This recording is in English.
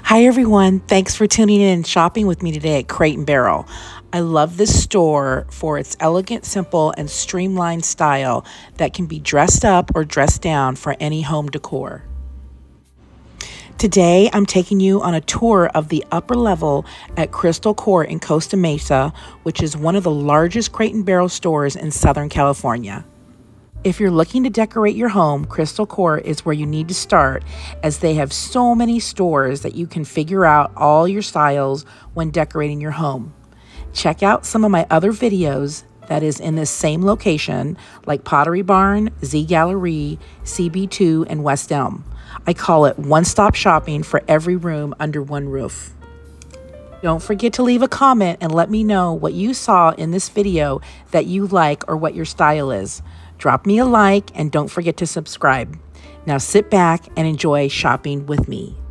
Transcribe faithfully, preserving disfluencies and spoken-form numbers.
Hi everyone, thanks for tuning in and shopping with me today at Crate and Barrel. I love this store for its elegant, simple, and streamlined style that can be dressed up or dressed down for any home decor. Today, I'm taking you on a tour of the upper level at Crystal Court in Costa Mesa, which is one of the largest Crate and Barrel stores in Southern California. If you're looking to decorate your home, Crystal Court is where you need to start, as they have so many stores that you can figure out all your styles when decorating your home. Check out some of my other videos that is in this same location, like Pottery Barn, Z Gallery, C B two, and West Elm. I call it one-stop shopping for every room under one roof. Don't forget to leave a comment and let me know what you saw in this video that you like or what your style is. Drop me a like and don't forget to subscribe. Now sit back and enjoy shopping with me.